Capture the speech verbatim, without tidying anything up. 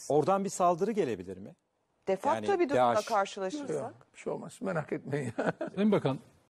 Oradan bir saldırı gelebilir mi? Defakto Yani bir durumla DAEŞ- karşılaşırsak. Yok, bir şey olmaz. Merak etmeyin. Sayın Bakan,